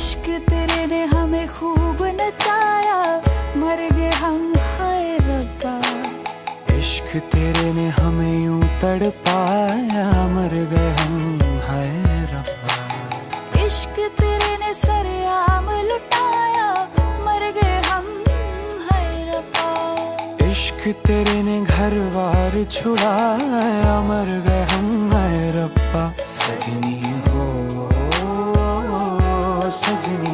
इश्क तेरे ने हमें खूब नचाया, मर गए हम हाय रब्बा। इश्क तेरे ने हमें यूं तड़पाया, मर गए हम हाय रब्बा। इश्क तेरे ने सरेआम लुटाया, मर गए हम हाय रब्बा। इश्क तेरे ने घर बार छुड़ाया, मर गए हम हाय रब्बा। सजनी हो सजनी